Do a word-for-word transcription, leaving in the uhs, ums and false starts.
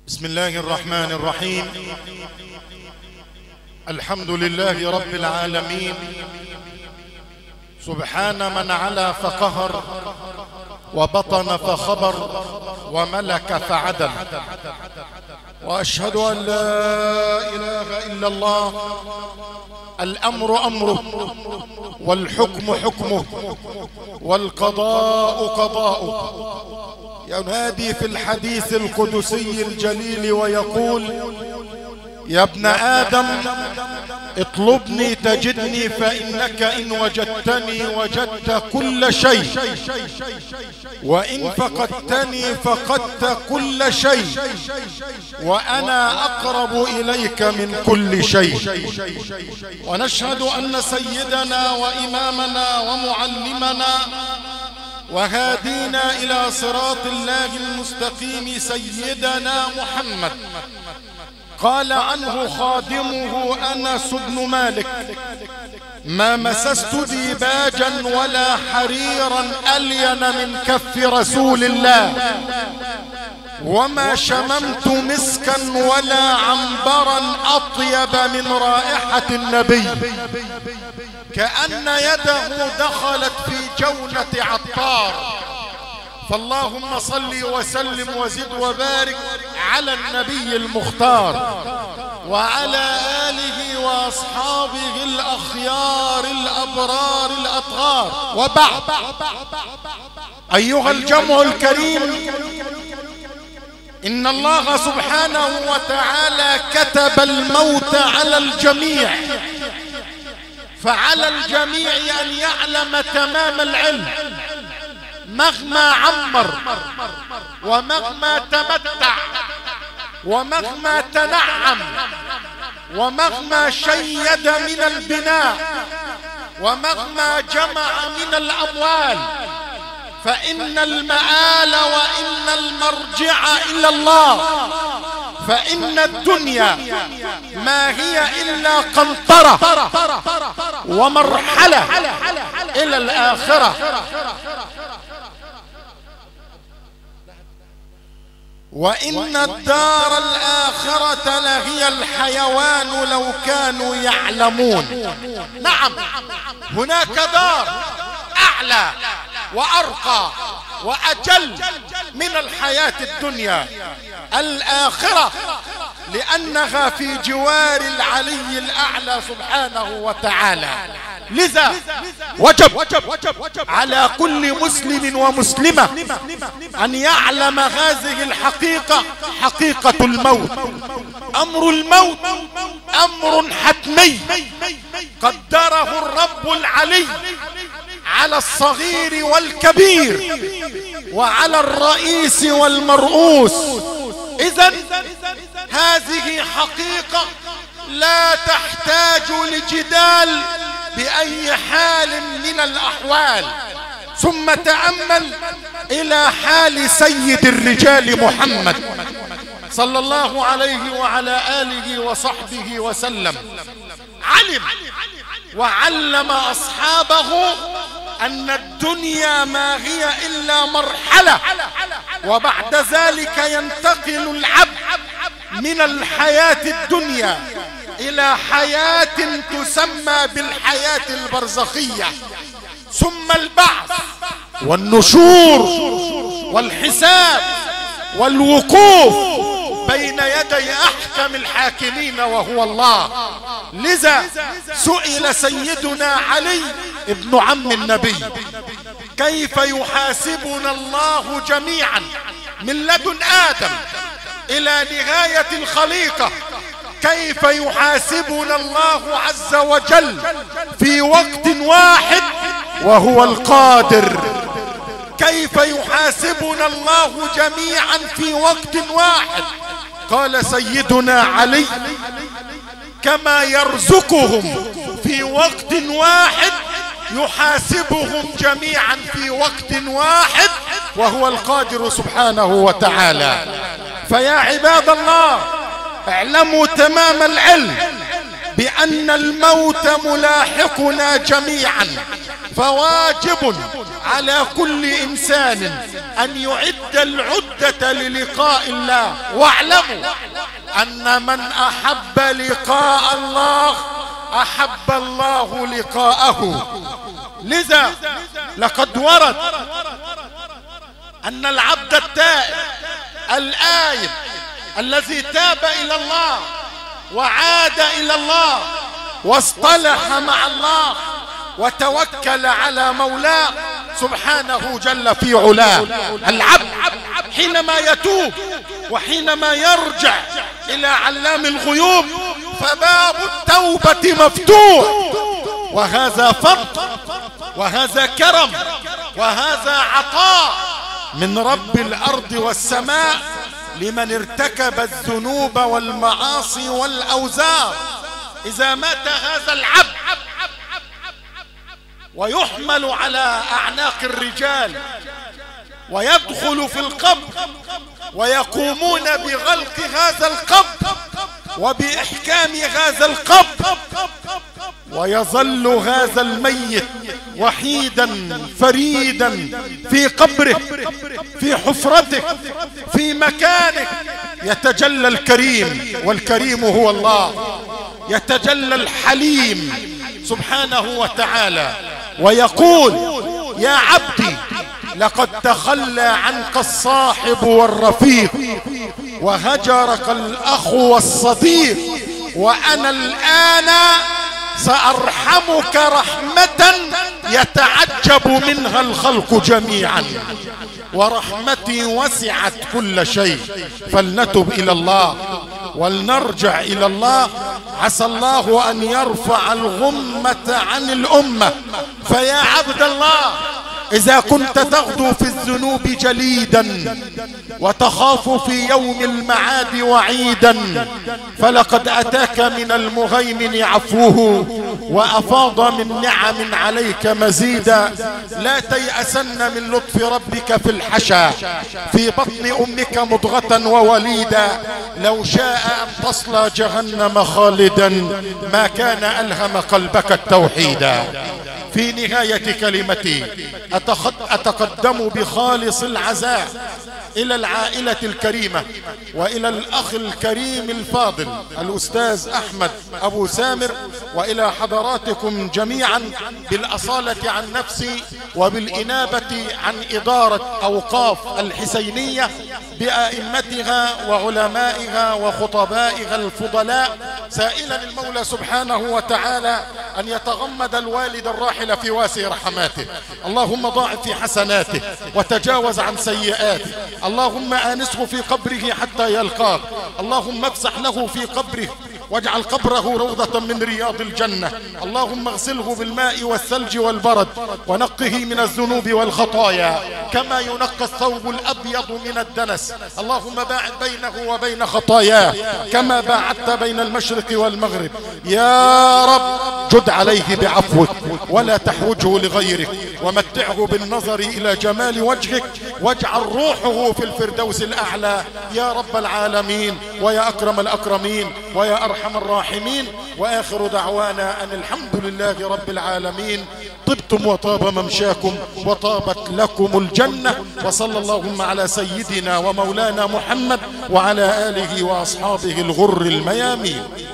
بسم الله الرحمن الرحيم. الحمد لله رب العالمين، سبحان من علا فقهر وبطن فخبر وملك فعدل، وأشهد أن لا إله إلا الله. الأمر أمره والحكم حكمه والقضاء قضاؤه. ينادي في الحديث القدسي الجليل ويقول: يا ابن آدم اطلبني تجدني، فإنك إن وجدتني وجدت كل شيء، وإن فقدتني فقدت كل شيء، وأنا أقرب إليك من كل شيء. ونشهد أن سيدنا وإمامنا ومعلمنا وهادينا إلى صراط الله المستقيم سيدنا محمد قال عنه خادمه أنس بن مالك: ما مسست ديباجا ولا حريرا ألين من كف رسول الله، وما شممت مسكا ولا عنبرا أطيب من رائحة النبي، كأن يده دخلت في جونة عطار. فاللهم صل وسلم وزد وبارك على النبي المختار وعلى آله وأصحابه الأخيار الأبرار الأطهار، وبعد. أيها الجمع الكريم، إن الله سبحانه وتعالى كتب الموت على الجميع، فعلى الجميع أن يعلم تمام العلم مهما عمر ومهما تمتع ومهما تنعم ومهما شيد من البناء ومهما جمع من الأموال، فإن المآل وإن المرجع إلى الله، فإن الدنيا ما هي إلا قنطرة ومرحلة إلى الآخرة. وإن الدار الآخرة لهي الحيوان لو كانوا يعلمون. نعم، هناك دار أعلى وأرقى وأجل من الحياة الدنيا، الآخرة، لأنها في جوار العلي الأعلى سبحانه وتعالى. لذا وجب على كل مسلم ومسلمة أن يعلم هذه الحقيقة، حقيقة الموت. أمر الموت أمر حتمي قدره الرب العلي على الصغير والكبير وعلى الرئيس والمرؤوس. إذن هذه حقيقة لا تحتاج لجدال بأي حال من الأحوال. ثم تأمل إلى حال سيد الرجال محمد صلى الله عليه وعلى آله وصحبه وسلم. علم وعلم أصحابه أن الدنيا ما هي إلا مرحلة، وبعد ذلك ينتقل العبد من الحياة الدنيا إلى حياة تسمى بالحياة البرزخية، ثم البعث والنشور والحساب والوقوف بين يدي أحكم الحاكمين وهو الله. لذا سئل سيدنا علي ابن عم النبي: كيف يحاسبنا الله جميعا من لدن آدم إلى نهاية الخليقة؟ كيف يحاسبنا الله عز وجل في وقت واحد وهو القادر؟ كيف يحاسبنا الله جميعا في وقت واحد؟ قال سيدنا علي: كما يرزقهم في وقت واحد يحاسبهم جميعا في وقت واحد وهو القادر سبحانه وتعالى. فيا عباد الله، اعلموا تمام العلم بأن الموت ملاحقنا جميعا، فواجب على كل إنسان أن يعد العدة للقاء الله. واعلموا أن من أحب لقاء الله أحب الله لقاءه. لذا لقد ورد أن العبد التائب الآيب الذي تاب إلى الله وعاد إلى الله واصطلح مع الله وتوكل على مولاه سبحانه جل في علاه، العبد حينما يتوب وحينما يرجع إلى علام الغيوب فباب التوبة مفتوح. وهذا فضل وهذا كرم وهذا عطاء من رب الأرض والسماء لمن ارتكب الذنوب والمعاصي والأوزار. إذا مات هذا العبد ويحمل على أعناق الرجال ويدخل في القبر ويقومون بغلق هذا القبر وبإحكام هذا القبر، ويظل هذا الميت وحيدا فريدا في قبره في حفرته في مكانه. يتجلى الكريم، والكريم هو الله، يتجلى الحليم سبحانه وتعالى ويقول: يا عبدي لقد تخلى عنك الصاحب والرفيق وهجرك الأخ والصديق، وأنا الآن سأرحمك رحمة يتعجب منها الخلق جميعا، ورحمتي وسعت كل شيء. فلنتب إلى الله ولنرجع إلى الله، عسى الله أن يرفع الغمة عن الأمة. فيا عبد الله، إذا كنت تغدو في الذنوب جليدا وتخاف في يوم المعاد وعيدا، فلقد أتاك من المهيمن عفوه وأفاض من نعم عليك مزيدا. لا تيأسن من لطف ربك في الحشا، في بطن أمك مضغة ووليدا. لو شاء أن تصلى جهنم خالدا ما كان ألهم قلبك التوحيدا. في نهاية كلمتي أتقدم بخالص العزاء إلى العائلة الكريمة وإلى الأخ الكريم الفاضل الأستاذ أحمد أبو سامر، وإلى حضراتكم جميعا بالأصالة عن نفسي وبالإنابة عن إدارة أوقاف الحسينية بأئمتها وعلمائها وخطبائها الفضلاء، سائلا المولى سبحانه وتعالى أن يتغمد الوالد الراحل في واسع رحماته. اللهم ضاعف في حسناته وتجاوز عن سيئاته. اللهم آنسه في قبره حتى يلقاك. اللهم افسح له في قبره واجعل قبره روضة من رياض الجنة. اللهم اغسله بالماء والثلج والبرد ونقه من الذنوب والخطايا كما ينقى الثوب الأبيض من الدنس. اللهم باعد بينه وبين خطاياه كما باعدت بين المشرق والمغرب. يا رب جد عليه بعفوك ولا تحوجه لغيرك، ومتعه بالنظر إلى جمال وجهك، واجعل روحه في الفردوس الأعلى يا رب العالمين ويا أكرم الأكرمين ويا أرحم الراحمين. وآخر دعوانا أن الحمد لله رب العالمين. طبتم وطاب ممشاكم وطابت لكم الجنة، وصلى اللهم على سيدنا ومولانا محمد وعلى آله وأصحابه الغر الميامين.